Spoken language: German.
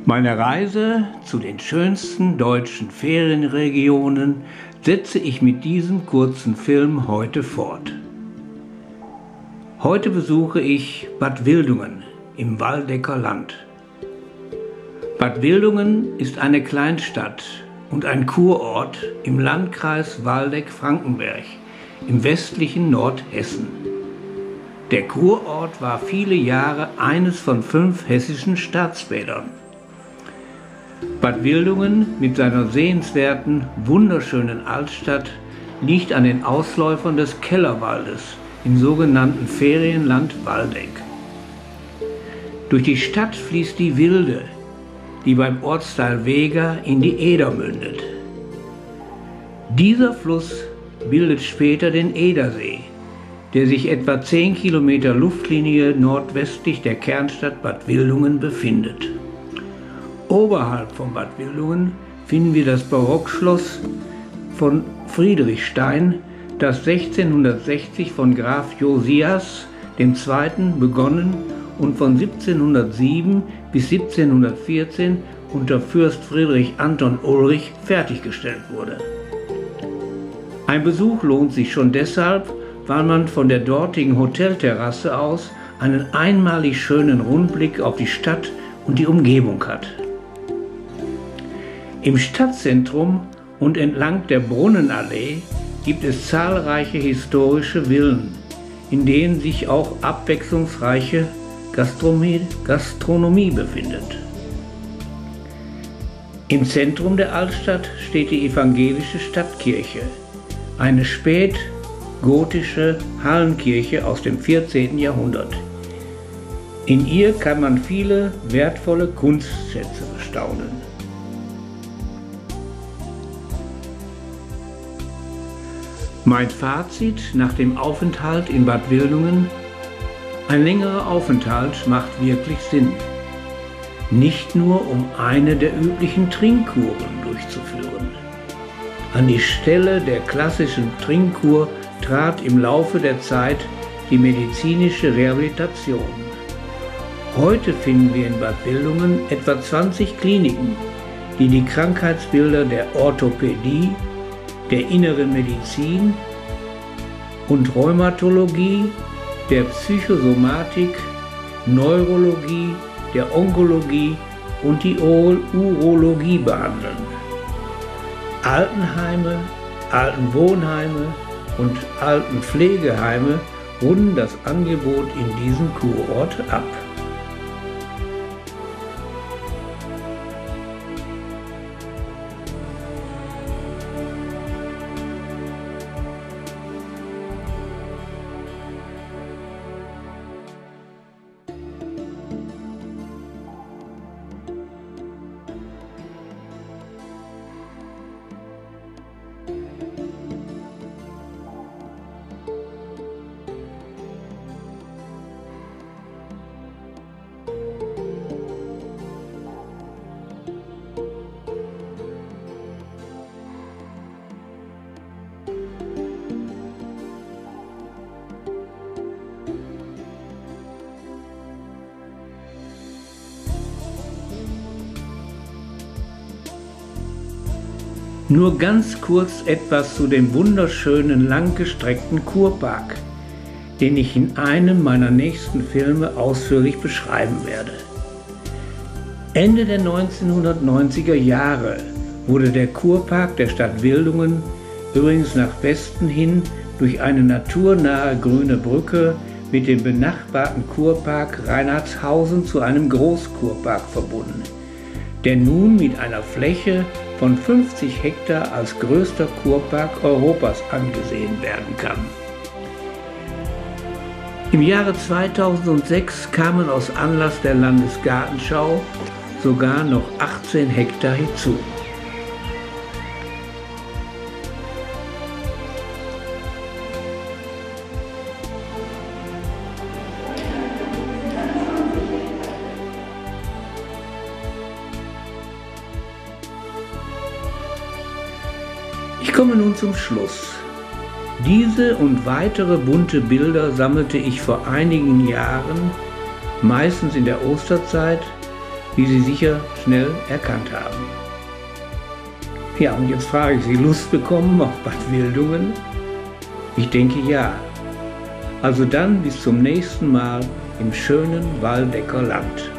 Meine Reise zu den schönsten deutschen Ferienregionen setze ich mit diesem kurzen Film heute fort. Heute besuche ich Bad Wildungen im Waldecker Land. Bad Wildungen ist eine Kleinstadt und ein Kurort im Landkreis Waldeck-Frankenberg im westlichen Nordhessen. Der Kurort war viele Jahre eines von 5 hessischen Staatsbädern. Bad Wildungen mit seiner sehenswerten, wunderschönen Altstadt liegt an den Ausläufern des Kellerwaldes im sogenannten Ferienland Waldeck. Durch die Stadt fließt die Wilde, die beim Ortsteil Weger in die Eder mündet. Dieser Fluss bildet später den Edersee, der sich etwa 10 Kilometer Luftlinie nordwestlich der Kernstadt Bad Wildungen befindet. Oberhalb von Bad Wildungen finden wir das Barockschloss von Friedrichstein, das 1660 von Graf Josias II. Begonnen und von 1707 bis 1714 unter Fürst Friedrich Anton Ulrich fertiggestellt wurde. Ein Besuch lohnt sich schon deshalb, weil man von der dortigen Hotelterrasse aus einen einmalig schönen Rundblick auf die Stadt und die Umgebung hat. Im Stadtzentrum und entlang der Brunnenallee gibt es zahlreiche historische Villen, in denen sich auch abwechslungsreiche Gastronomie befindet. Im Zentrum der Altstadt steht die evangelische Stadtkirche, eine spätgotische Hallenkirche aus dem 14. Jahrhundert. In ihr kann man viele wertvolle Kunstschätze bestaunen. Mein Fazit nach dem Aufenthalt in Bad Wildungen: ein längerer Aufenthalt macht wirklich Sinn. Nicht nur, um eine der üblichen Trinkkuren durchzuführen. An die Stelle der klassischen Trinkkur trat im Laufe der Zeit die medizinische Rehabilitation. Heute finden wir in Bad Wildungen etwa 20 Kliniken, die die Krankheitsbilder der Orthopädie, der inneren Medizin und Rheumatologie, der Psychosomatik, Neurologie, der Onkologie und die Urologie behandeln. Altenheime, Altenwohnheime und Altenpflegeheime runden das Angebot in diesem Kurort ab. Nur ganz kurz etwas zu dem wunderschönen, langgestreckten Kurpark, den ich in einem meiner nächsten Filme ausführlich beschreiben werde. Ende der 1990er Jahre wurde der Kurpark der Stadt Wildungen übrigens nach Westen hin durch eine naturnahe grüne Brücke mit dem benachbarten Kurpark Reinhardshausen zu einem Großkurpark verbunden, der nun mit einer Fläche von 50 Hektar als größter Kurpark Europas angesehen werden kann. Im Jahre 2006 kamen aus Anlass der Landesgartenschau sogar noch 18 Hektar hinzu. Ich komme nun zum Schluss. Diese und weitere bunte Bilder sammelte ich vor einigen Jahren, meistens in der Osterzeit, wie Sie sicher schnell erkannt haben. Ja, und jetzt frage ich Sie, Lust bekommen auf Bad Wildungen? Ich denke ja. Also dann bis zum nächsten Mal im schönen Waldecker Land.